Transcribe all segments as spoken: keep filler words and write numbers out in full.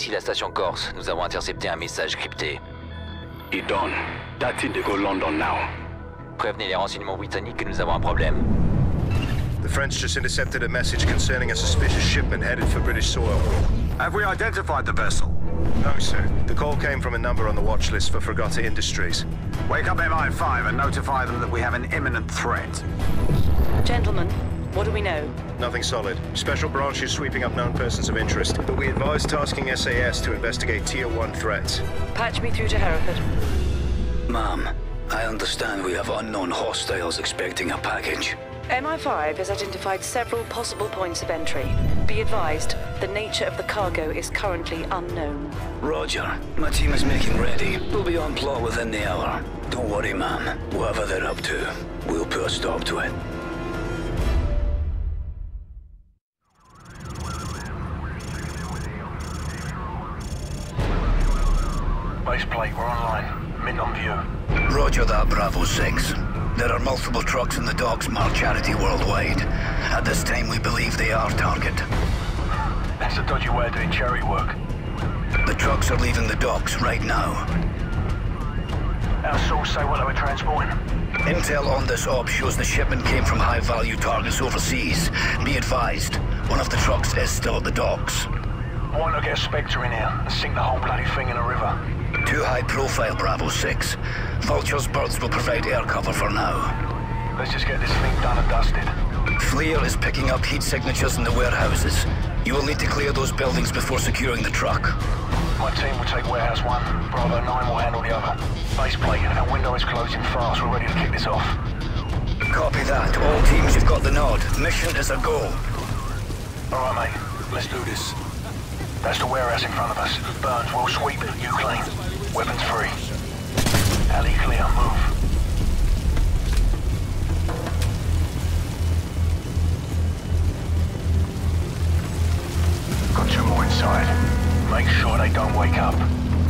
Ici la station Corse. Nous avons intercepté un message crypté. It done. That's it, they go London now. Prévenez les renseignements britanniques que nous avons un problème. The French just intercepted a message concerning a suspicious shipment headed for British soil. Have we identified the vessel? No, sir. The call came from a number on the watch list for Fregata Industries. Wake up M I five and notify them that we have an imminent threat. Gentlemen, what do we know? Nothing solid. Special branch is sweeping up known persons of interest, but we advise tasking S A S to investigate Tier one threats. Patch me through to Hereford. Ma'am, I understand we have unknown hostiles expecting a package. M I five has identified several possible points of entry. Be advised, the nature of the cargo is currently unknown. Roger. My team is making ready. We'll be on plot within the hour. Don't worry, ma'am. Whatever they're up to, we'll put a stop to it. Base plate, we're online. Mint on view. Roger that, Bravo six. There are multiple trucks in the docks marked Charity Worldwide. At this time, we believe they are target. That's a dodgy way of doing charity work. The trucks are leaving the docks right now. Our source say what they were transporting. Intel on this op shows the shipment came from high-value targets overseas. Be advised, one of the trucks is still at the docks. Why not get a Spectre in here and sink the whole bloody thing in a river? Too high profile, Bravo six. Vulture's birds will provide air cover for now. Let's just get this thing done and dusted. FLIR is picking up heat signatures in the warehouses. You will need to clear those buildings before securing the truck. My team will take warehouse one. Bravo nine will handle the other. Base plate, our window is closing fast. We're ready to kick this off. Copy that. All teams, you've got the nod. Mission is a go. All right, mate. Let's do this. That's the warehouse in front of us. Burns, we'll sweep it. You clean. Weapons free. Alley clear. Move. Got two more inside. Make sure they don't wake up.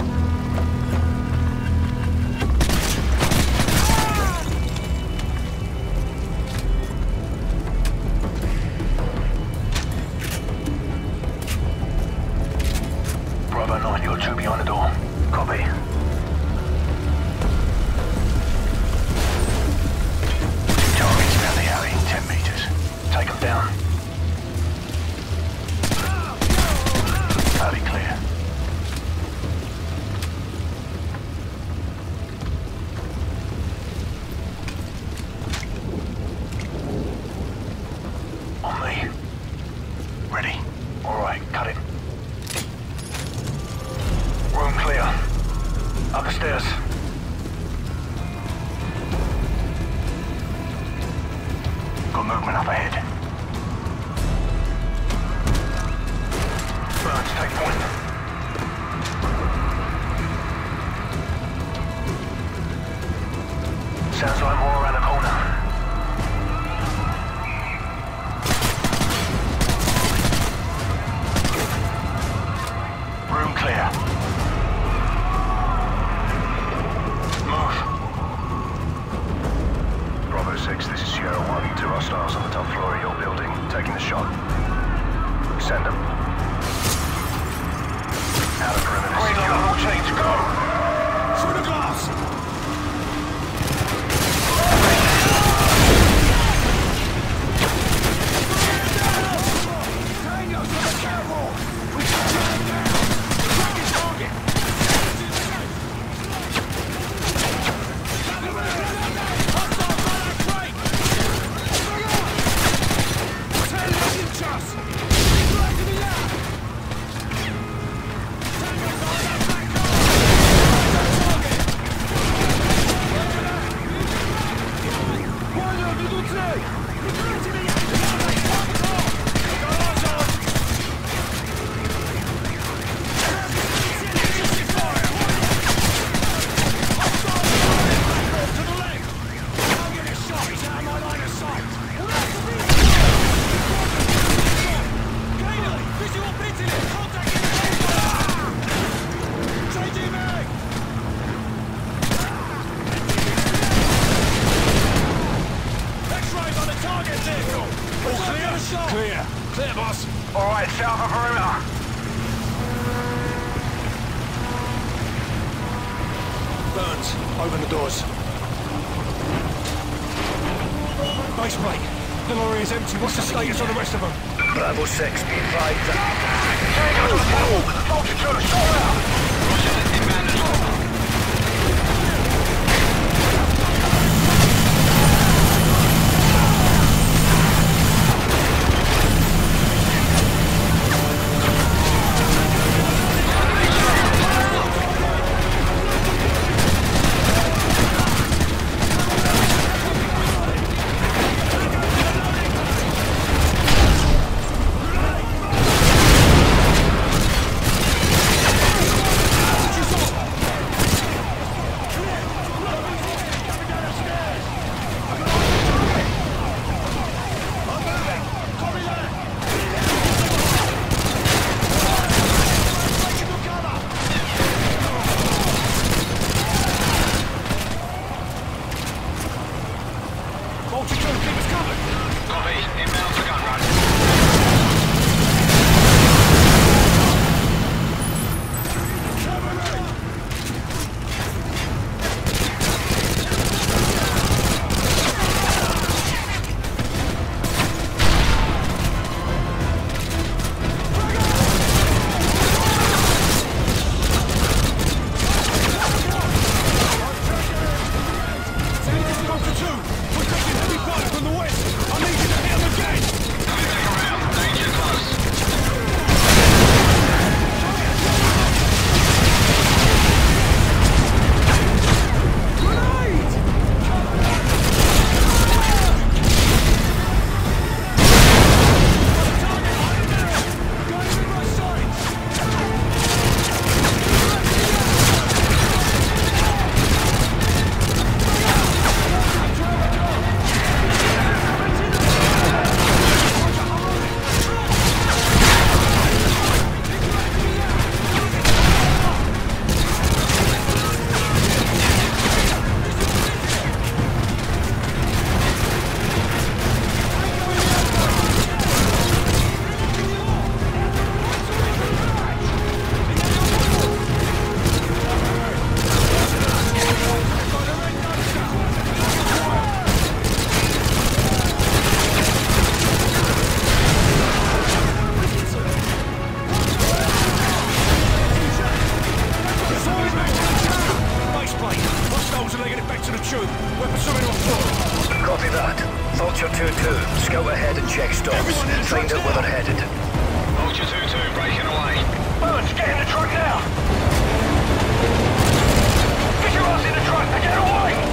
Bravo nine, you're two behind the door. Copy. Targets down the alley, ten meters. Take them down. Alley clear. On me. Ready. All right, cut it. Room clear. Up the stairs. Got movement up ahead. Burns, take point. Sounds like more around the corner. Room clear. Move. Bravo six, this is Sierra one. Two hostiles on the top floor of your building. Taking the shot. Send them. Outer perimeter Green light on all teams, go! Through the glass! Clear. Clear, boss. All right, set up a perimeter. Burns, open the doors. Base mate, the lorry is empty. What's the status on the rest of them? Bravo six, be advised that... Tango's on the wall! Vulture two, sort out! Inbound as well. Copy that. Vulture two two, scout ahead and check stops. Find out where they're headed. Vulture two two, breaking away. Burns, get in the truck now! Get your ass in the truck and get away!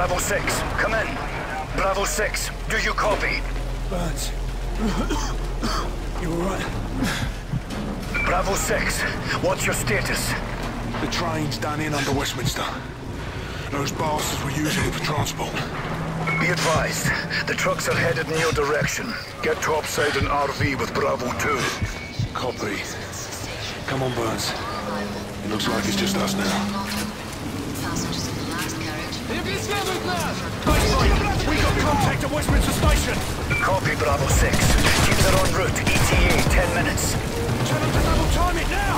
Bravo six, come in. Bravo six, do you copy? Burns. You alright? Bravo six, what's your status? The train's done in under Westminster. Those bastards were using it for transport. Be advised, the trucks are headed in your direction. Get topside an R V with Bravo two. Copy. Come on, Burns. It looks like it's just us now. We got contact at Westminster Station! Copy, Bravo six. Keep them en route. E T A, ten minutes. Tell them to double time it now!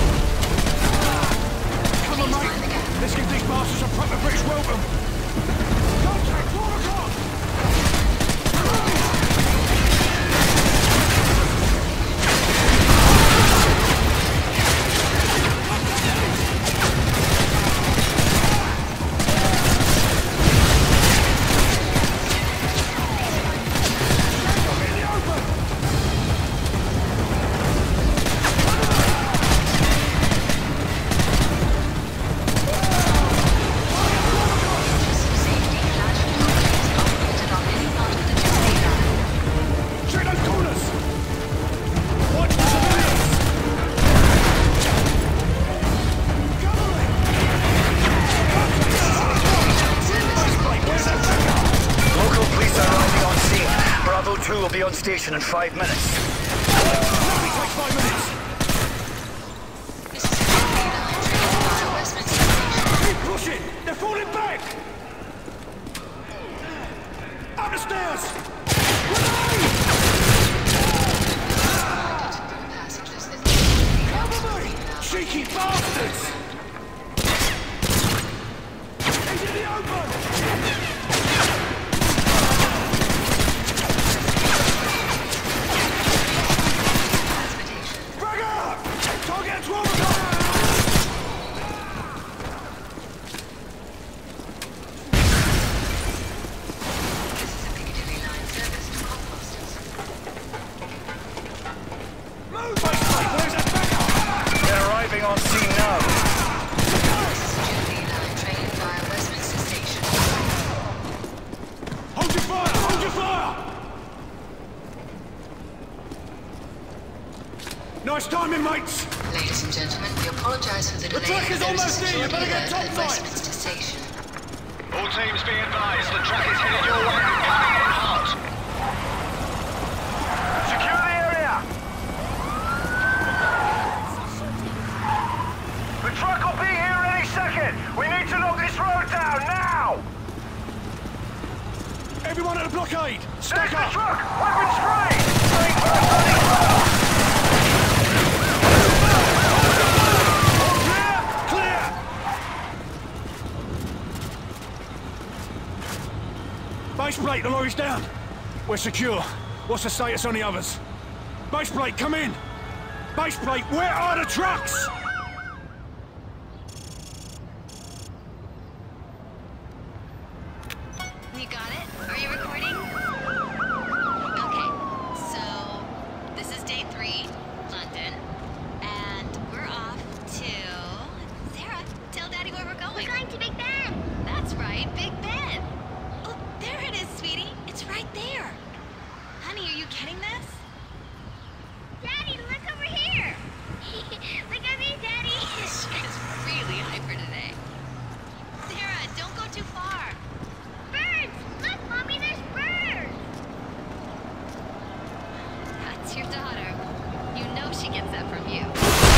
Come on, mate. Let's give these bastards a proper British welcome. Contact, four o'clock! Station in five minutes. Only takes five minutes. Keep pushing! They're falling back! Up the stairs! Cover me! Cheeky bastards! He's in the open! Nice timing, mates! Ladies and gentlemen, we apologize for the delay. The truck is almost there, you better get top side! Westminster Station. All teams be advised, the truck is headed your way and coming in hot. Secure the area! The truck will be here any second! We need to lock this road down, now! Everyone at the blockade! Stack There's up! the truck! Weapons free! Stay first on each road! Base plate, the lorry's down. We're secure. What's the status on the others? Base plate, come in! Base plate, where are the trucks? You got it? Are you recording? Okay, so this is day three, London, and we're off to... Sarah, tell Daddy where we're going. We're going to Big Ben! That's right, Big Ben! Oh, there it is, sweetie. It's right there. Honey, are you getting this? Daddy, look over here! Look at me, Daddy! She is really hyper today. Sarah, don't go too far. Birds! Look, Mommy, there's birds! That's your daughter. You know she gets that from you.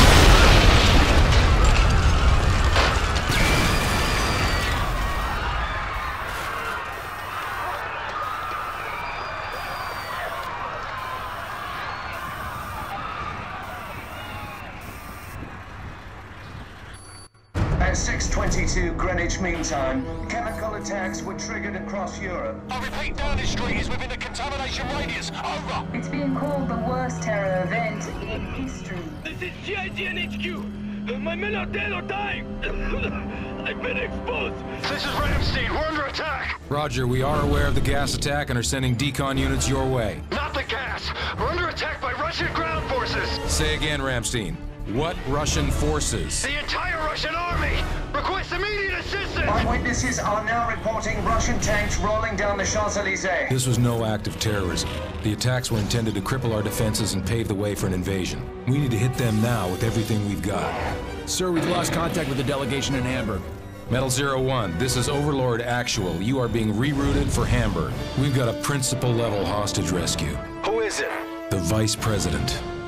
At six twenty-two Greenwich Mean Time, chemical attacks were triggered across Europe. I repeat, Downing Street is within the contamination radius. Over. It's being called the worst terror event in history. This is G I G N H Q. My men are dead or dying. I've been exposed. This is Ramstein. We're under attack. Roger, we are aware of the gas attack and are sending decon units your way. Not the gas. We're under attack by Russian ground forces. Say again, Ramstein. What Russian forces? The entire Russian army. Request immediate assistance. Eyewitnesses are now reporting Russian tanks rolling down the Champs-Élysées. This was no act of terrorism. The attacks were intended to cripple our defenses and pave the way for an invasion. We need to hit them now with everything we've got. Sir, we've lost contact with the delegation in Hamburg. Metal Zero One, this is Overlord Actual. You are being rerouted for Hamburg. We've got a principal-level hostage rescue. Who is it? The Vice President.